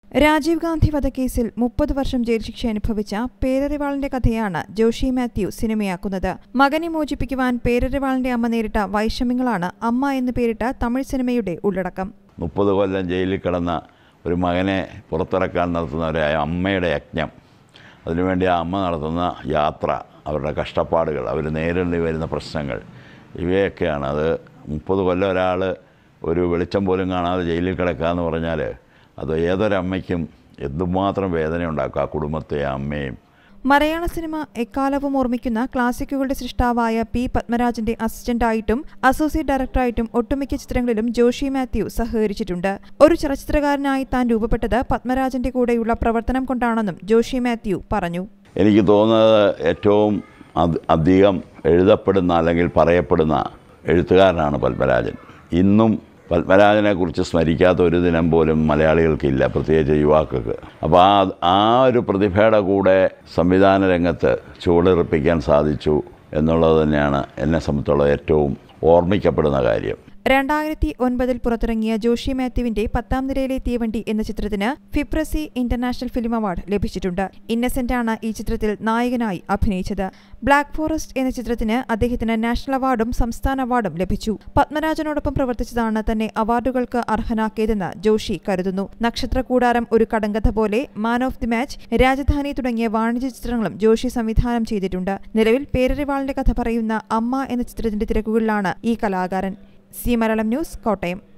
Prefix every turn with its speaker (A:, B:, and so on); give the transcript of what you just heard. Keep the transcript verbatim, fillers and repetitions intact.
A: രാജീവ് ഗാന്ധി വധക്കേസിൽ മുപ്പത് വർഷം ജയിൽ ശിക്ഷ അനുഭവിച്ച പേരറിവാളിന്റെ കഥയാണ് ജോഷി മാത്യു സിനിമയാക്കുന്നത്. മകനെ മോചിപ്പിക്കുവാൻ പേരറിവാളിന്റെ അമ്മ നേരിട്ട വൈഷമ്യങ്ങളാണ് അമ്മ എന്ന് പേരിട്ട തമിഴ് സിനിമയുടെ ഉള്ളടക്കം.
B: മുപ്പത് കൊല്ലം ജയിലിൽ കിടന്ന ഒരു മകനെ പുറത്തിറക്കാൻ നടത്തുന്ന ഒരു അമ്മയുടെ യജ്ഞം, അതിനുവേണ്ടി ആ അമ്മ നടത്തുന്ന യാത്ര, അവരുടെ കഷ്ടപ്പാടുകൾ, അവർ നേരിടേണ്ടി വരുന്ന പ്രശ്നങ്ങൾ, ഇവയൊക്കെയാണ്. അത് മുപ്പത് കൊല്ലം ഒരാൾ ഒരു വെളിച്ചം പോലും കാണാതെ ജയിലിൽ കിടക്കുക എന്ന് പറഞ്ഞാൽ അത് ഏതൊരമ്മയ്ക്കും എന്തുമാത്രം വേദന ഉണ്ടാക്കും, ആ കുടുംബത്തെ, അമ്മയും.
A: മലയാള സിനിമ എക്കാലവും ഓർമ്മിക്കുന്ന ക്ലാസിക്കുകളുടെ സൃഷ്ടാവായ പി പത്മരാജന്റെ അസിസ്റ്റന്റായിട്ടും അസോസിയേറ്റ് ഡയറക്ടറായിട്ടും ഒട്ടുമിക്ക ചിത്രങ്ങളിലും ജോഷി മാത്യു സഹകരിച്ചിട്ടുണ്ട്. ഒരു ചലച്ചിത്രകാരനായി താൻ രൂപപ്പെട്ടത് പത്മരാജന്റെ കൂടെയുള്ള പ്രവർത്തനം കൊണ്ടാണെന്നും ജോഷി മാത്യു പറഞ്ഞു.
B: എനിക്ക് തോന്നുന്നത് ഏറ്റവും അധികം എഴുതപ്പെടുന്ന അല്ലെങ്കിൽ പറയപ്പെടുന്ന എഴുത്തുകാരനാണ് പത്മരാജൻ. ഇന്നും പത്മരാജനെക്കുറിച്ച് സ്മരിക്കാത്ത ഒരു ദിനം പോലും മലയാളികൾക്കില്ല, പ്രത്യേകിച്ച് യുവാക്കൾക്ക്. അപ്പോൾ ആ ആ ഒരു പ്രതിഭയുടെ കൂടെ സംവിധാന രംഗത്ത് ചുവടെറിപ്പിക്കാൻ സാധിച്ചു എന്നുള്ളത് തന്നെയാണ് എന്നെ സംബന്ധിച്ചുള്ള ഏറ്റവും ഓർമ്മിക്കപ്പെടുന്ന കാര്യം.
A: രണ്ടായിരത്തി ഒൻപതിൽ പുറത്തിറങ്ങിയ ജോഷി മാത്യുവിന്റെ പത്താം നിരയിലെ തീവണ്ടി എന്ന ചിത്രത്തിന് ഫിപ്രസി ഇന്റർനാഷണൽ ഫിലിം അവാർഡ് ലഭിച്ചിട്ടുണ്ട്. ഇന്നസെന്റാണ് ഈ ചിത്രത്തിൽ നായകനായി അഭിനയിച്ചത്. ബ്ലാക്ക് ഫോറസ്റ്റ് എന്ന ചിത്രത്തിന് അദ്ദേഹത്തിന് നാഷണൽ അവാർഡും സംസ്ഥാന അവാർഡും ലഭിച്ചു. പത്മരാജനോടൊപ്പം പ്രവർത്തിച്ചതാണ് തന്നെ അവാർഡുകൾക്ക് അർഹനാക്കിയതെന്ന് ജോഷി കരുതുന്നു. നക്ഷത്രക്കൂടാരം, ഒരു കടങ്കഥ പോലെ, man of the match, Rajadhani തുടങ്ങിയ വാണിജ്യ ചിത്രങ്ങളും ജോഷി സംവിധാനം ചെയ്തിട്ടുണ്ട്. നിലവിൽ പേരറിവാളിന്റെ കഥ പറയുന്ന അമ്മ എന്ന ചിത്രത്തിന്റെ തിരക്കുകളിലാണ് ഈ കലാകാരൻ. Zee Malayalam news, Kottayam.